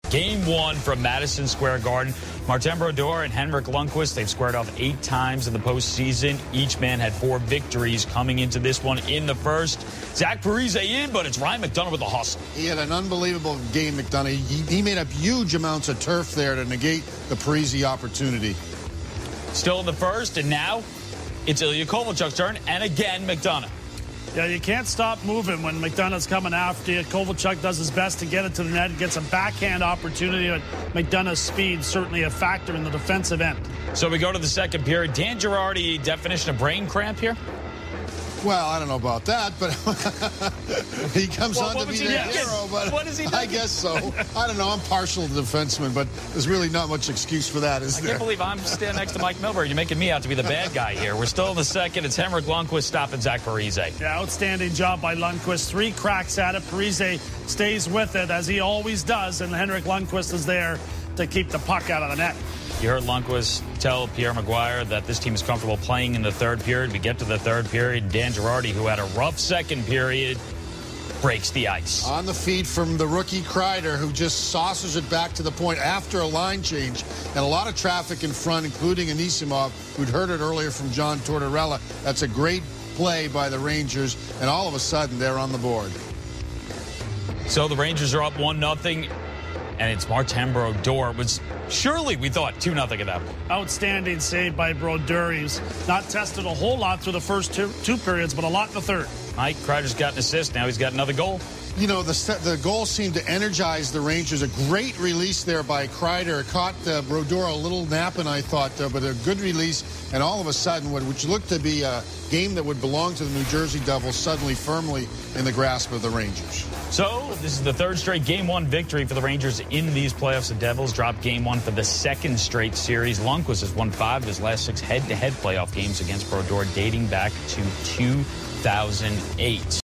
Game 1 from Madison Square Garden. Martin Brodeur and Henrik Lundqvist, they've squared off 8 times in the postseason. Each man had 4 victories coming into this one in the first. Zach Parise in, but it's Ryan McDonagh with the hustle. He had an unbelievable game, McDonagh. He made up huge amounts of turf there to negate the Parise opportunity. Still in the first, and now it's Ilya Kovalchuk's turn, and again, McDonagh. Yeah, you can't stop moving when McDonagh's coming after you. Kovalchuk does his best to get it to the net, gets a backhand opportunity, but McDonagh's speed certainly a factor in the defensive end. So we go to the second period. Dan Girardi, definition of brain cramp here? Well, I don't know about that, but he comes on to be the hero. But what is he doing? I guess so. I don't know. I'm partial to defenseman, but there's really not much excuse for that, is there? I can't believe I'm standing next to Mike Milbury. You're making me out to be the bad guy here. We're still in the second. It's Henrik Lundqvist stopping Zach Parise. Yeah, outstanding job by Lundqvist. 3 cracks at it. Parise stays with it, as he always does, and Henrik Lundqvist is there to keep the puck out of the net. You heard Lundqvist tell Pierre Maguire that this team is comfortable playing in the third period. We get to the third period. Dan Girardi, who had a rough second period, breaks the ice. On the feed from the rookie Kreider, who just saucers it back to the point after a line change. And a lot of traffic in front, including Anisimov, who'd heard it earlier from John Tortorella. That's a great play by the Rangers. And all of a sudden, they're on the board. So the Rangers are up 1-0. And it's Martin Brodeur. It was surely, we thought, 2-0 at that point. Outstanding save by Brodeur. He's not tested a whole lot through the first two periods, but a lot in the third. Mike Kreider's got an assist. Now he's got another goal. You know, the goal seemed to energize the Rangers. A great release there by Kreider. Caught Brodeur a little napping, I thought, but a good release. And all of a sudden, which looked to be a game that would belong to the New Jersey Devils, suddenly firmly in the grasp of the Rangers. So this is the third straight Game 1 victory for the Rangers in these playoffs. The Devils dropped Game 1 for the second straight series. Lundqvist has won 5 of his last 6 head-to-head playoff games against Brodeur, dating back to 2008.